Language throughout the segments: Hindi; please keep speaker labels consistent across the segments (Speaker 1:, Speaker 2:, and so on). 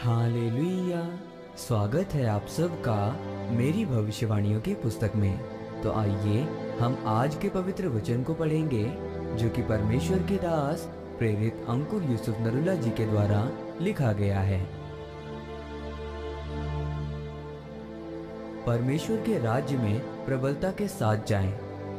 Speaker 1: हालेलुया। स्वागत है आप सबका मेरी भविष्यवाणियों की पुस्तक में। तो आइए हम आज के पवित्र वचन को पढ़ेंगे जो कि परमेश्वर के दास प्रेरित अंकुर यूसुफ नरुला जी के द्वारा लिखा गया है। परमेश्वर के राज्य में प्रबलता के साथ जाएं।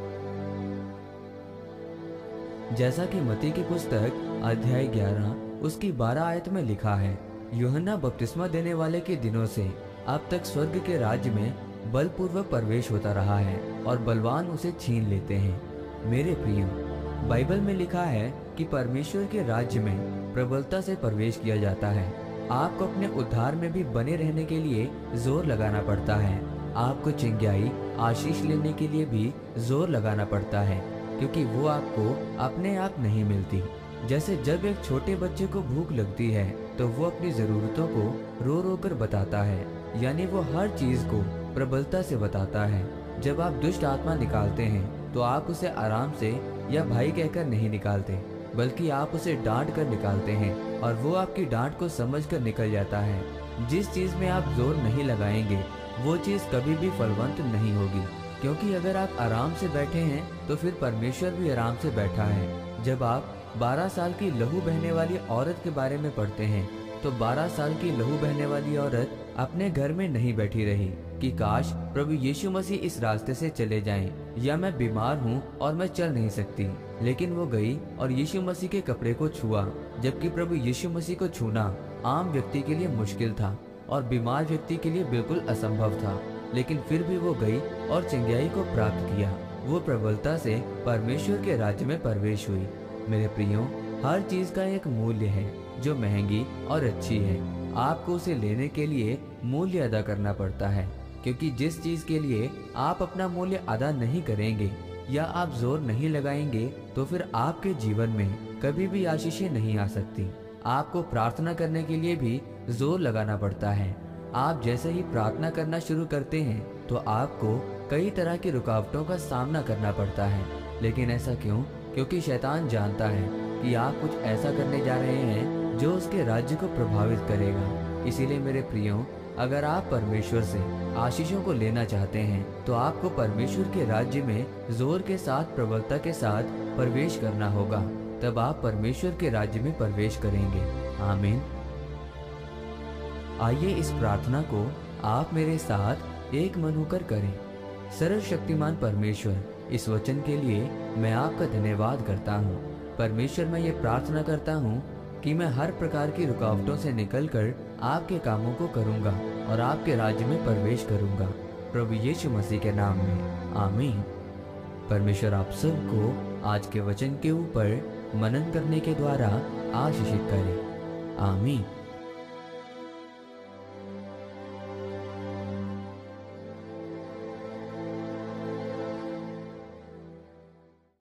Speaker 1: जैसा कि मत्ती की पुस्तक अध्याय 11 उसकी 12 आयत में लिखा है, यूहन्ना बपतिस्मा देने वाले के दिनों से अब तक स्वर्ग के राज्य में बलपूर्वक प्रवेश होता रहा है और बलवान उसे छीन लेते हैं। मेरे प्रिय, बाइबल में लिखा है कि परमेश्वर के राज्य में प्रबलता से प्रवेश किया जाता है। आपको अपने उद्धार में भी बने रहने के लिए जोर लगाना पड़ता है। आपको चिंगाई आशीष लेने के लिए भी जोर लगाना पड़ता है, क्योंकि वो आपको अपने आप नहीं मिलती। जैसे जब एक छोटे बच्चे को भूख लगती है तो वो अपनी जरूरतों को रो रो कर बताता है, यानी वो हर चीज को प्रबलता से बताता है। जब आप दुष्ट आत्मा निकालते हैं तो आप उसे आराम से या भाई कहकर नहीं निकालते, बल्कि आप उसे डांट कर निकालते हैं और वो आपकी डांट को समझ कर निकल जाता है। जिस चीज में आप जोर नहीं लगाएंगे वो चीज कभी भी फलवंत नहीं होगी, क्योंकि अगर आप आराम से बैठे हैं तो फिर परमेश्वर भी आराम से बैठा है। जब आप 12 साल की लहू बहने वाली औरत के बारे में पढ़ते हैं तो 12 साल की लहू बहने वाली औरत अपने घर में नहीं बैठी रही कि काश प्रभु यीशु मसीह इस रास्ते से चले जाएं, या मैं बीमार हूँ और मैं चल नहीं सकती। लेकिन वो गई और यीशु मसीह के कपड़े को छुआ, जबकि प्रभु यीशु मसीह को छूना आम व्यक्ति के लिए मुश्किल था और बीमार व्यक्ति के लिए बिल्कुल असंभव था। लेकिन फिर भी वो गई और चंगाई को प्राप्त किया। वो प्रबलता से परमेश्वर के राज्य में प्रवेश हुई। मेरे प्रियो, हर चीज का एक मूल्य है जो महंगी और अच्छी है। आपको उसे लेने के लिए मूल्य अदा करना पड़ता है, क्योंकि जिस चीज के लिए आप अपना मूल्य अदा नहीं करेंगे या आप जोर नहीं लगाएंगे तो फिर आपके जीवन में कभी भी आशीषें नहीं आ सकती। आपको प्रार्थना करने के लिए भी जोर लगाना पड़ता है। आप जैसे ही प्रार्थना करना शुरू करते हैं तो आपको कई तरह की रुकावटों का सामना करना पड़ता है। लेकिन ऐसा क्यों? क्योंकि शैतान जानता है कि आप कुछ ऐसा करने जा रहे हैं जो उसके राज्य को प्रभावित करेगा। इसीलिए मेरे प्रियो, अगर आप परमेश्वर से आशीषों को लेना चाहते हैं तो आपको परमेश्वर के राज्य में जोर के साथ, प्रबलता के साथ प्रवेश करना होगा। तब आप परमेश्वर के राज्य में प्रवेश करेंगे। आमीन। आइए इस प्रार्थना को आप मेरे साथ एक मन होकर करें। सर्वशक्तिमान परमेश्वर, इस वचन के लिए मैं आपका धन्यवाद करता हूँ। परमेश्वर, मैं ये प्रार्थना करता हूँ कि मैं हर प्रकार की रुकावटों से निकलकर आपके कामों को करूँगा और आपके राज्य में प्रवेश करूँगा, प्रभु यीशु मसीह के नाम में। आमीन। परमेश्वर आप सबको आज के वचन के ऊपर मनन करने के द्वारा आशीषित करे। आमीन।